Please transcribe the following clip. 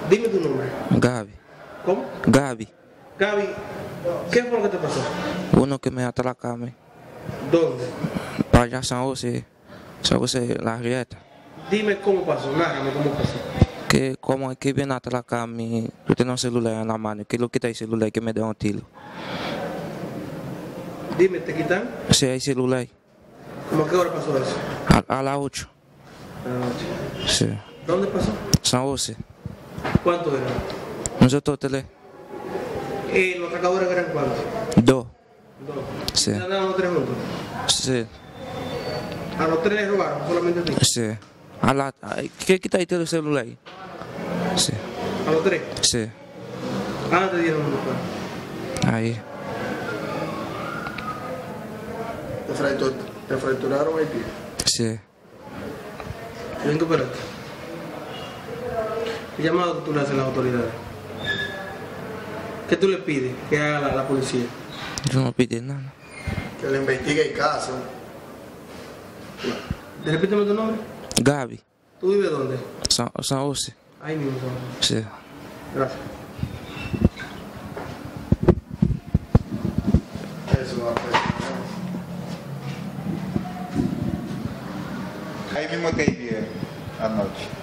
Dime tu nombre. Gaby. ¿Cómo? Gaby. Gaby, ¿qué fue lo que te pasó? Uno que me atraca ¿Dónde? para allá San José, La Rieta. Dime cómo pasó, nárrame cómo pasó. Que como es que viene a atracarme, yo tengo un celular en la mano, que lo quita el celular y que me da un tiro. Dime, ¿te quitan? Sí, hay celular. ¿Cómo a qué hora pasó eso? A las 8. A la noche. Sí. ¿Dónde pasó? San José. ¿Cuánto era? Nosotros tenemos ¿Los atracadores eran cuántos? 2. Dos. Sí. ¿Andaban los tres juntos? Sí. ¿A los tres les robaron? ¿Solamente a ti? Sí. ¿Qué quita el celular? Sí. ¿A los tres? Sí. Ah, te dieron un disparo. Ahí. ¿Te fracturaron el pie? Sí. ¿Quién te operaste? ¿Qué llamado tú le haces a las autoridades? ¿Qué tú le pides que haga la policía? Yo no pide nada. Que le investigue el caso. Repíteme tu nombre. Gaby. ¿Tú vives dónde? San José. Ahí mismo. Sí. Gracias. Eso va a ser. Ahí mismo te iría anoche.